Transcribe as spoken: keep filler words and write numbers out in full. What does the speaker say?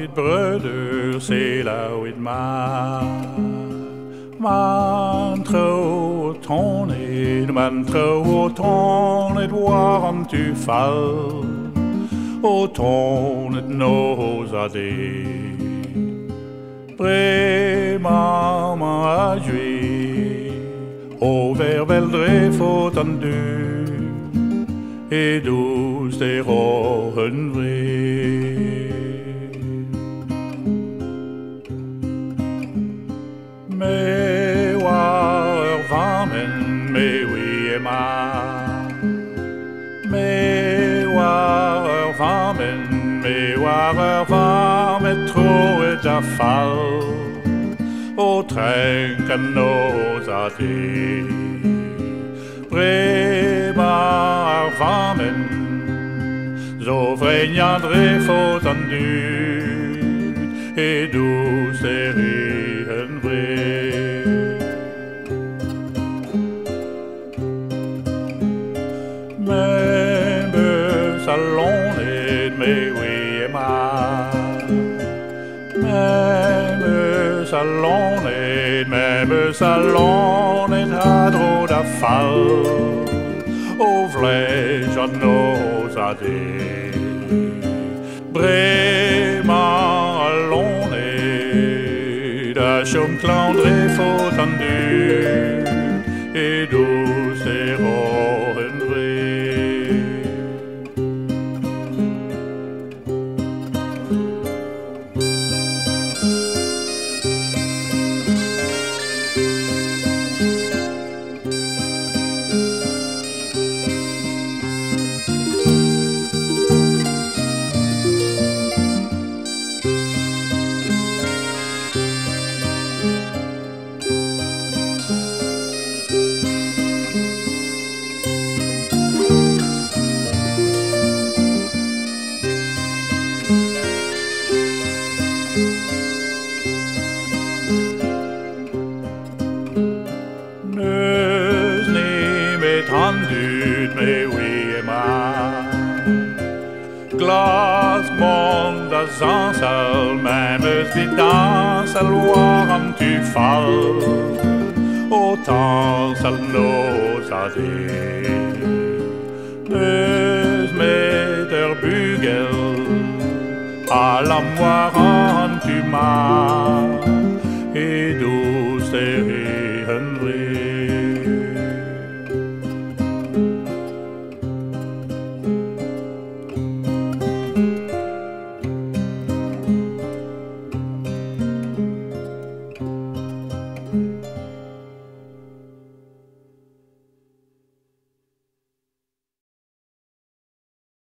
dit broeder, sela uit ma. Man tro ton et, man tro ton et waarom tu val. O ton et noza de. Brema ma jui, over veldre fotan du, et dus de rohen vre. Me war varmen, me wie ema. Me war varmen, me war varmen, tro et a fall. O tränken nosa de. Brema varmen, så vränjandre fotan du, et dus de rihen vre. Me salonet me wie ma. Me salonet, me salonet hadro da fall. O vlees ad nosa de. Brema alone, da som klandre fotan du, et dus de rohen vre. Handut me wie ma. Glas mond da zansel, memes vid dansel, waarom tu fall. O tansel nosa de. Neus met der bugel, alla waarom tu ma. Et dus de rihen vre.